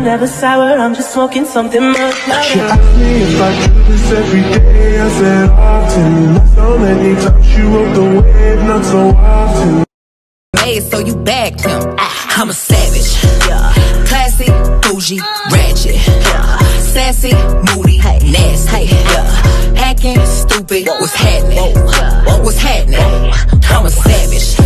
never sour, I'm just smoking something much louder. She asked me if I do this every day, I said often. Not so many times she rode the wave, not so often. Made so you bagged him. I'm a savage, classy, bougie, ratchet, sassy, moody, nasty, hacking, stupid. What's happening? What's happening? I'm a savage.